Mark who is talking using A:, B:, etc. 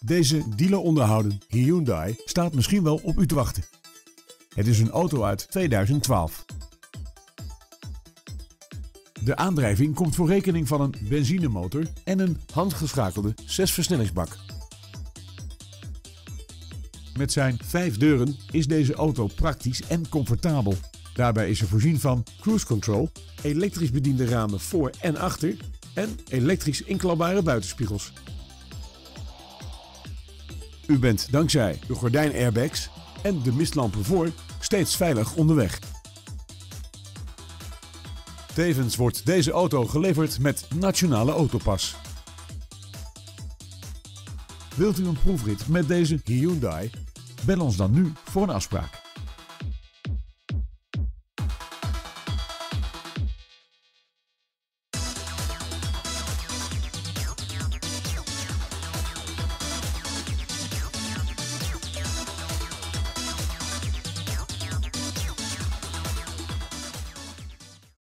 A: Deze dealer onderhouden Hyundai staat misschien wel op u te wachten. Het is een auto uit 2012. De aandrijving komt voor rekening van een benzinemotor en een handgeschakelde 6-versnellingsbak. Met zijn 5 deuren is deze auto praktisch en comfortabel. Daarbij is er voorzien van cruise control, elektrisch bediende ramen voor en achter en elektrisch inklapbare buitenspiegels. U bent dankzij de gordijnairbags en de mistlampen voor steeds veilig onderweg. Tevens wordt deze auto geleverd met Nationale Autopas. Wilt u een proefrit met deze Hyundai? Bel ons dan nu voor een afspraak.